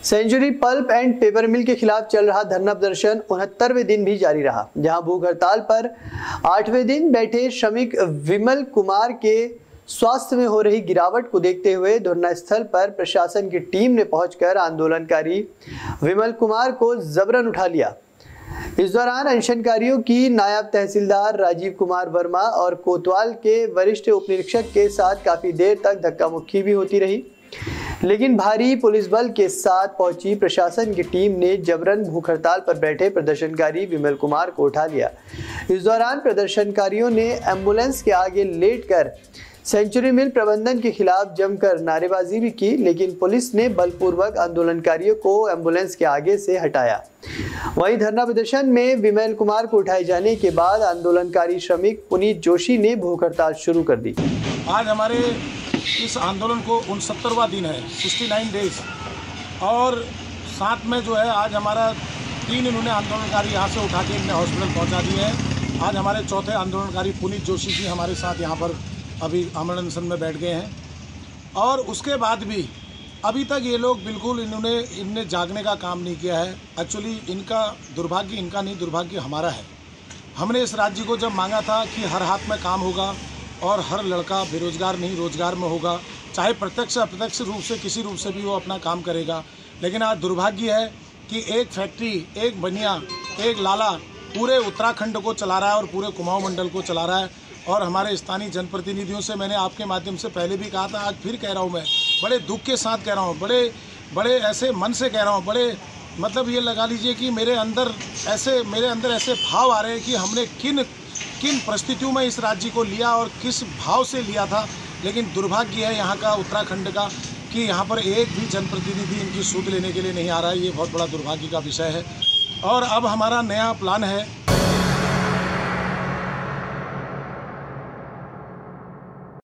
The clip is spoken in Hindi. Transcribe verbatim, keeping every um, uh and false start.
Century pulp and paper mill के खिलाफ चल रहा धरना प्रदर्शन उनहत्तरवें दिन भी जारी रहा, जहां भूख हड़ताल पर आठवें दिन बैठे श्रमिक विमल कुमार के स्वास्थ्य में हो रही गिरावट को देखते हुए धरना स्थल पर प्रशासन की टीम ने पहुंचकर आंदोलनकारी विमल कुमार को जबरन उठा लिया। इस दौरान अनशनकारियों की नायब तहसीलदार राजीव कुमार वर्मा और कोतवाल के वरिष्ठ उप निरीक्षक के साथ काफी देर तक धक्का मुक्की भी होती रही, लेकिन भारी पुलिस बल के साथ पहुंची प्रशासन की टीम ने जबरन भूख हड़ताल पर बैठे प्रदर्शनकारी विमल कुमार को उठा लिया। इस दौरान प्रदर्शनकारियों ने एम्बुलेंस के आगे लेटकर सेंचुरी मिल प्रबंधन के खिलाफ जमकर नारेबाजी भी की, लेकिन पुलिस ने बलपूर्वक आंदोलनकारियों को एम्बुलेंस के आगे से हटाया। वहीं धरना प्रदर्शन में विमल कुमार को उठाए जाने के बाद आंदोलनकारी श्रमिक पुनीत जोशी ने भूख हड़ताल शुरू कर दी। आज हमारे इस आंदोलन को उनसत्तरवां दिन है, उनहत्तर डेज, और साथ में जो है आज हमारा तीन इन्होंने आंदोलनकारी यहाँ से उठा के इन्हें हॉस्पिटल पहुँचा दिए हैं। आज हमारे चौथे आंदोलनकारी पुनीत जोशी जी हमारे साथ यहाँ पर अभी आमरण अनशन में बैठ गए हैं, और उसके बाद भी अभी तक ये लोग बिल्कुल इन्होंने इनने जागने का काम नहीं किया है। एक्चुअली इनका दुर्भाग्य इनका नहीं, दुर्भाग्य हमारा है। हमने इस राज्य को जब मांगा था कि हर हाथ में काम होगा और हर लड़का बेरोजगार नहीं रोजगार में होगा, चाहे प्रत्यक्ष अप्रत्यक्ष रूप से किसी रूप से भी वो अपना काम करेगा, लेकिन आज दुर्भाग्य है कि एक फैक्ट्री, एक बनिया, एक लाला पूरे उत्तराखंड को चला रहा है और पूरे कुमाऊं मंडल को चला रहा है। और हमारे स्थानीय जनप्रतिनिधियों से मैंने आपके माध्यम से पहले भी कहा था, आज फिर कह रहा हूँ, मैं बड़े दुख के साथ कह रहा हूँ, बड़े बड़े ऐसे मन से कह रहा हूँ, बड़े मतलब ये लगा लीजिए कि मेरे अंदर ऐसे मेरे अंदर ऐसे भाव आ रहे हैं कि हमने किन किन परिस्थितियों में इस राज्य को लिया और किस भाव से लिया था। लेकिन दुर्भाग्य है यहाँ का, उत्तराखंड का, कि यहाँ पर एक भी जनप्रतिनिधि इनकी सूद लेने के लिए नहीं आ रहा है। ये बहुत बड़ा दुर्भाग्य का विषय है। और अब हमारा नया प्लान है